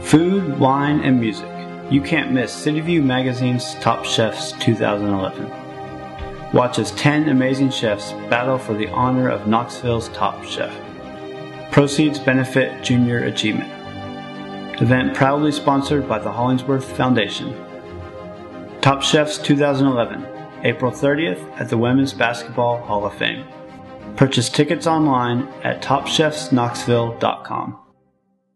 Food, wine, and music. You can't miss CityView Magazine's Top Chefs 2011. Watch as 10 amazing chefs battle for the honor of Knoxville's top chef. Proceeds benefit junior achievement. Event proudly sponsored by the Hollingsworth Foundation. Top Chefs 2011, April 30th at the Women's Basketball Hall of Fame. Purchase tickets online at topchefsknoxville.com.